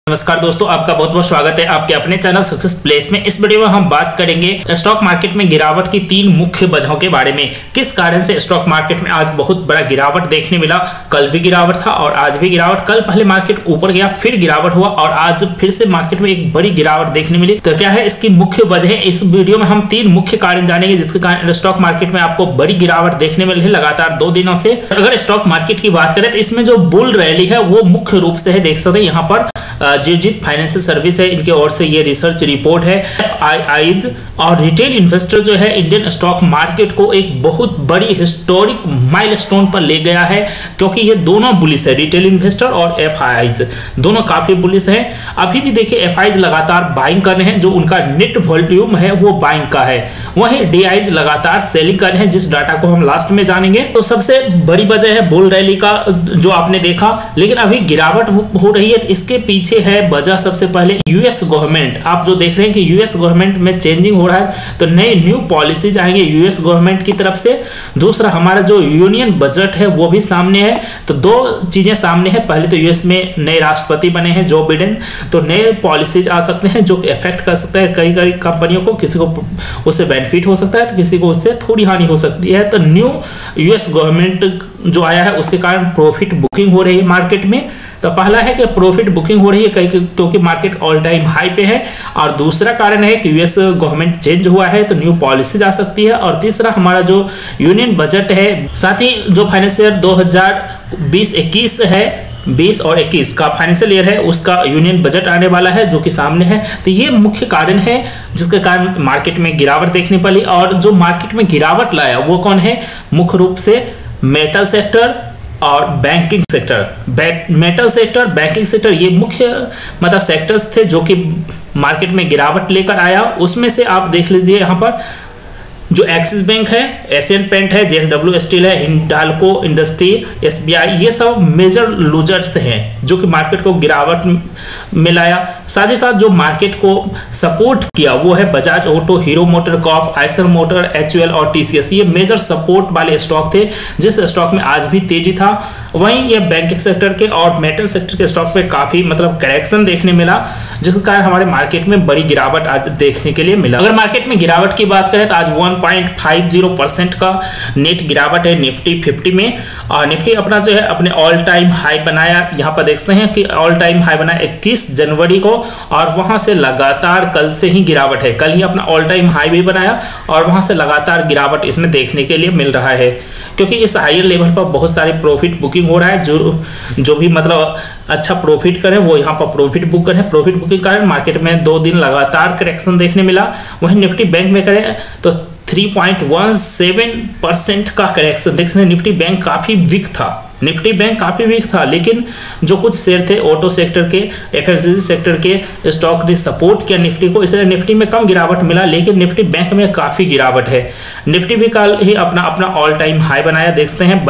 नमस्कार दोस्तों, आपका बहुत बहुत स्वागत है आपके अपने चैनल सक्सेस प्लेस में। इस वीडियो में हम बात करेंगे स्टॉक मार्केट में गिरावट की 3 मुख्य वजहों के बारे में। किस कारण से स्टॉक मार्केट में आज बहुत बड़ा गिरावट देखने मिला। कल भी गिरावट था और आज भी गिरावट। कल पहले मार्केट ऊपर गया, फिर गिरावट हुआ और आज फिर से मार्केट में एक बड़ी गिरावट देखने मिली। तो क्या है इसकी मुख्य वजह? इस वीडियो में हम 3 मुख्य कारण जानेंगे जिसके कारण स्टॉक मार्केट में आपको बड़ी गिरावट देखने मिल रही है लगातार 2 दिनों से। अगर स्टॉक मार्केट की बात करें तो इसमें जो बुल रैली है वो मुख्य रूप से है, देख सकते हैं यहाँ पर जियोजीत फाइनेंशियल सर्विस है, इनके ओर से ये रिसर्च रिपोर्ट है। आईज और रिटेल इन्वेस्टर जो है इंडियन स्टॉक मार्केट को एक बहुत बड़ी हिस्टोरिक माइलस्टोन पर ले गया है, क्योंकि ये दोनों बुलिश है, रिटेल इन्वेस्टर और एफआईज दोनों काफी बुलिश हैं। अभी भी देखिए एफआईज लगातार बाइंग कर रहे हैं, जो उनका नेट वॉल्यूम है वो बाइंग का है। वहीं डीआईज लगातार सेलिंग कर रहे हैं, जिस डाटा को हम लास्ट में जानेंगे। तो सबसे बड़ी वजह है बुल रैली का जो आपने देखा, लेकिन अभी गिरावट हो रही है। इसके पीछे है वजह सबसे पहले यूएस गवर्नमेंट। आप जो देख रहे हैं कि यूएस गवर्नमेंट में चेंजिंग हो रहा है, तो नए न्यू पॉलिसीज आएंगे यूएस गवर्नमेंट की तरफ से। दूसरा हमारा जो यूनियन बजट है वो भी सामने है। तो 2 चीजें सामने है। पहले तो यूएस में नए राष्ट्रपति बने हैं जो बिडेन, तो नए पॉलिसीज आ सकते हैं जो इफेक्ट कर सकते हैं कई कंपनियों को। किसी को उससे बेनिफिट हो सकता है तो किसी को उससे थोड़ी हानि हो सकती है। तो न्यू यूएस गवर्नमेंट जो आया है उसके कारण प्रॉफिट बुकिंग हो रही है मार्केट में। तो पहला है कि प्रॉफिट बुकिंग हो रही है क्योंकि मार्केट ऑल टाइम हाई पे है। और दूसरा कारण है कि यूएस गवर्नमेंट चेंज हुआ है तो न्यू पॉलिसी आ सकती है। और तीसरा हमारा जो यूनियन बजट है, साथ ही जो फाइनेंशियल 2020-21 है, 20 और 21 का फाइनेंशियल ईयर है, उसका यूनियन बजट आने वाला है जो कि सामने है। तो ये मुख्य कारण है जिसके कारण मार्केट में गिरावट देखने पड़ी। और जो मार्केट में गिरावट लाया वो कौन है? मुख्य रूप से मेटल सेक्टर और banking sector. Metal sector, banking sector ये मुख्य मतलब सेक्टर्स थे जो कि मार्केट में गिरावट लेकर आया। उसमें से आप देख लीजिए यहाँ पर जो एक्सिस बैंक है, एशियन पेंट है, जेएसडब्ल्यू स्टील है, हिंडाल्को इंडस्ट्री, एसबीआई, ये सब मेजर लूजर्स हैं जो कि मार्केट को गिरावट में लाया। साथ ही साथ जो मार्केट को सपोर्ट किया वो है Bajaj Auto, Hero MotoCorp, Eicher Motor, HUL और टीसीएस। ये मेजर सपोर्ट वाले स्टॉक थे जिस स्टॉक में आज भी तेजी था। वहीं ये बैंकिंग सेक्टर के और मेटल सेक्टर के स्टॉक में काफी मतलब करेक्शन देखने मिला, जिसके कारण हमारे मार्केट में बड़ी गिरावट आज देखने के लिए मिला। अगर मार्केट में गिरावट की बात करें तो आज 1.50% का नेट गिरावट है निफ्टी 50 में। और निफ्टी अपना जो है अपने ऑल टाइम हाई बनाया, यहाँ पर देखते हैं कि ऑल टाइम हाई बनाया 21 जनवरी को, और वहां से लगातार कल से ही गिरावट है। कल ही अपना ऑल टाइम हाई भी बनाया और वहां से लगातार गिरावट इसमें देखने के लिए मिल रहा है, क्योंकि इस हायर लेवल पर बहुत सारी प्रॉफिट बुकिंग हो रहा है। जो भी मतलब अच्छा प्रॉफिट करें वो यहाँ पर प्रॉफिट बुक करें। प्रॉफिट बुकिंग कारण मार्केट में 2 दिन लगातार करेक्शन देखने मिला। वहीं निफ्टी बैंक में करें तो 3.17% का करेक्शन देख सकते हैं। निफ्टी बैंक काफी वीक था, लेकिन जो कुछ शेयर थे ऑटो सेक्टर के, एफएमसीजी सेक्टर के स्टॉक ने सपोर्ट किया निफ्टी को, इसलिए निफ्टी में कम गिरावट मिला। लेकिन निफ्टी बैंक में काफी गिरावट है। निफ्टी भी कल ही अपना ऑल टाइम हाई बनाया, देखते हैं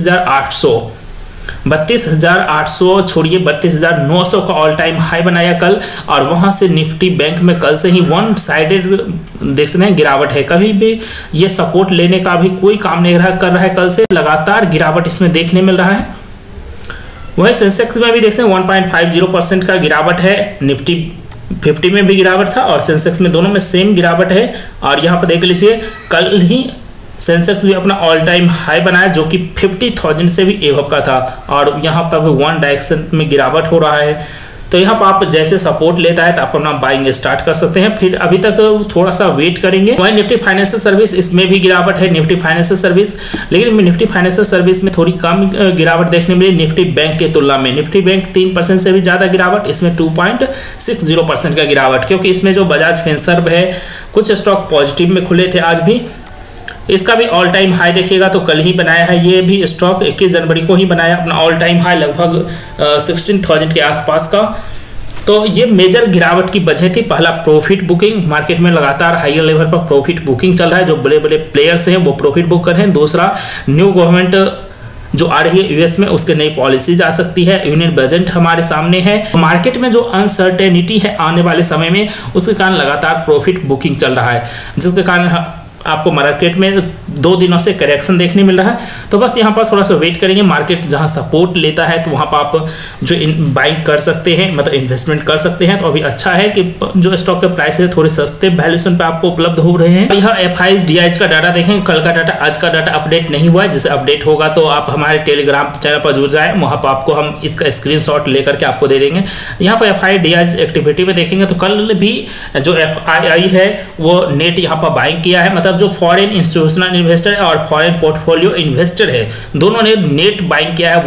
32,800 छोड़िए 32,900 का ऑल टाइम हाई बनाया कल। और वहां से निफ्टी बैंक में कल से ही वन साइडेड देख सकते हैं गिरावट है। कभी भी ये सपोर्ट लेने का भी कोई काम नहीं कर रहा है। कल से लगातार गिरावट इसमें देखने मिल रहा है। वही सेंसेक्स में भी देख सकते हैं 1.50% का गिरावट है। निफ्टी 50 में भी गिरावट था और सेंसेक्स में, दोनों में सेम गिरावट है। और यहाँ पर देख लीजिए कल ही सेंसेक्स भी अपना ऑल टाइम हाई बनाया जो कि 50,000 से भी एबव का था। और यहाँ पर भी वन डायरेक्शन में गिरावट हो रहा है। तो यहाँ पर आप जैसे सपोर्ट लेता है तो आप अपना बाइंग स्टार्ट कर सकते हैं। फिर अभी तक थोड़ा सा वेट करेंगे। वही निफ्टी फाइनेंशियल सर्विस, इसमें भी गिरावट है निफ्टी फाइनेंशियल सर्विस, लेकिन निफ्टी फाइनेंशियल सर्विस में थोड़ी कम गिरावट देखने मिली निफ्टी बैंक के तुलना में। निफ्टी बैंक 3% से भी ज्यादा गिरावट, इसमें 2.60% का गिरावट, क्योंकि इसमें जो बजाज फिनसर्व है कुछ स्टॉक पॉजिटिव में खुले थे आज भी। इसका भी ऑल टाइम हाई देखिएगा तो कल ही बनाया है। ये भी स्टॉक 21 जनवरी को ही बनाया अपना ऑल टाइम हाई लगभग 16,000 के आसपास का। तो ये मेजर गिरावट की वजह थी। पहला प्रॉफिट बुकिंग, मार्केट में लगातार हायर लेवल पर प्रॉफिट बुकिंग चल रहा है, जो बड़े बड़े प्लेयर्स हैं वो प्रॉफिट बुक कर रहे हैं। दूसरा न्यू गवर्नमेंट जो आ रही है यूएस में, उसके नई पॉलिसीज आ सकती है। यूनियन बजट हमारे सामने है। मार्केट में जो अनसर्टेनिटी है आने वाले समय में, उसके कारण लगातार प्रॉफिट बुकिंग चल रहा है, जिसके कारण आपको मार्केट में 2 दिनों से करेक्शन देखने मिल रहा है। तो बस यहाँ पर थोड़ा सा वेट करेंगे, मार्केट जहाँ सपोर्ट लेता है तो वहाँ पर आप जो बाइंग कर सकते हैं, मतलब इन्वेस्टमेंट कर सकते हैं। तो अभी अच्छा है कि जो स्टॉक के प्राइस है थोड़े सस्ते वैल्यूएशन पे आपको उपलब्ध हो रहे हैं। यहाँ एफआईज डीआईज का डाटा देखें, कल का डाटा आज का डाटा अपडेट नहीं हुआ है, जिसे अपडेट होगा तो आप हमारे टेलीग्राम चैनल पर जुड़ जाए, वहाँ पर आपको हम इसका स्क्रीनशॉट लेकर के आपको दे देंगे। यहाँ पर एफआई डीआईज एक्टिविटी में देखेंगे तो कल भी जो एफआई है वो नेट यहाँ पर बाइंग किया है, मतलब जो फॉरेन इंस्टीट्यूशनल इन्वेस्टर है और फॉरेन पोर्टफोलियो इन्वेस्टर है दोनों ने नेट बाइंग किया है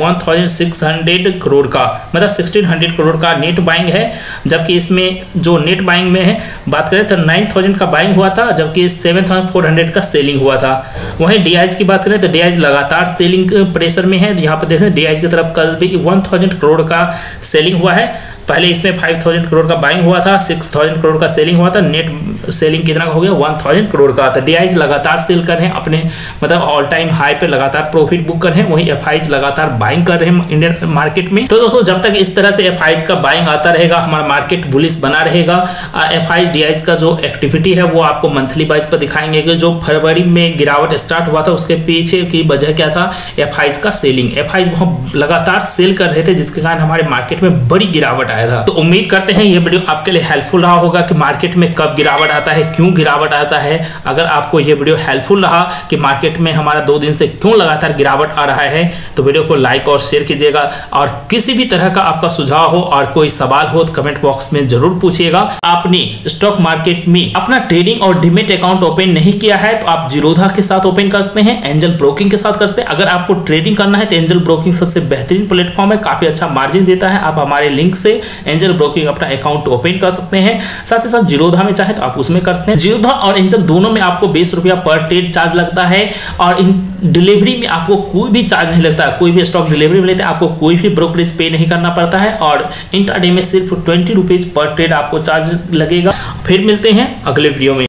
1600 करोड़ का, मतलब 1600 करोड़ का नेट बाइंग है। जबकि इसमें जो नेट बाइंग में है बात करें तो 9000 का बाइंग हुआ था, जबकि 7400 का सेलिंग हुआ था। वहीं डीआईज की बात करें तो डीआईज लगातार सेलिंग प्रेशर में है। यहाँ पर देखें डीआईज की तरफ कल भी 1000 करोड़ का सेलिंग हुआ है। पहले इसमें 5000 करोड़ का बाइंग हुआ था, 6000 करोड़ का सेलिंग हुआ था, नेट सेलिंग कितना हो गया 1000 करोड़ का। तो डीआईज लगातार सेल कर रहे हैं अपने, मतलब ऑल टाइम हाई पे लगातार प्रॉफिट बुक कर रहे हैं। वहीं एफआईज लगातार बाइंग कर रहे हैं इंडियन मार्केट में। तो दोस्तों जब तक इस तरह से एफआईज का बाइंग आता रहेगा हमारा मार्केट बुलिश बना रहेगा। एफआईज डीआईज का जो एक्टिविटी है वो आपको मंथली वाइज पर दिखाएंगे कि जो फरवरी में गिरावट स्टार्ट हुआ था उसके पीछे की वजह क्या था, एफआईज का सेलिंग। एफआईज बहुत लगातार सेल कर रहे थे जिसके कारण हमारे मार्केट में बड़ी गिरावट आया था। तो उम्मीद करते हैं ये वीडियो आपके लिए हेल्पफुल रहा होगा कि मार्केट में कब गिरावट आता है, क्यों गिरावट आता है। अगर आपको ये वीडियो हेल्पफुल रहा कि मार्केट में हमारा 2 दिन से क्यों लगातार गिरावट आ रहा है तो वीडियो को लाइक और शेयर कीजिएगा। और किसी भी तरह का आपका सुझाव हो और कोई सवाल हो तो कमेंट बॉक्स में जरूर पूछिएगा। आपने स्टॉक मार्केट में अपना ट्रेडिंग और डीमैट अकाउंट ओपन नहीं किया है तो आप जीरोधा के साथ ओपन कर सकते हैं, एंजल ब्रोकिंग के साथ कर सकते हैं। अगर आपको ट्रेडिंग करना है तो एंजल ब्रोकिंग सबसे बेहतरीन प्लेटफॉर्म है, काफी अच्छा मार्जिन देता है। आप हमारे लिंक से एंजल ब्रोकिंग अपना अकाउंट ओपन कर सकते हैं। साथ ही साथ जीरोधा में चाहे तो आप उसमें कर सकते हैं। जीरोधा और एंजल दोनों में आपको 20 रुपया पर ट्रेड चार्ज लगता है और इन डिलीवरी में आपको कोई भी चार्ज नहीं लगता। कोई भी स्टॉक डिलीवरी में लेते हैं आपको कोई भी ब्रोकरेज पे नहीं करना पड़ता है और इंट्राडे में सिर्फ 20 रुपीज पर ट्रेड आपको चार्ज लगेगा। फिर मिलते हैं अगले वीडियो में।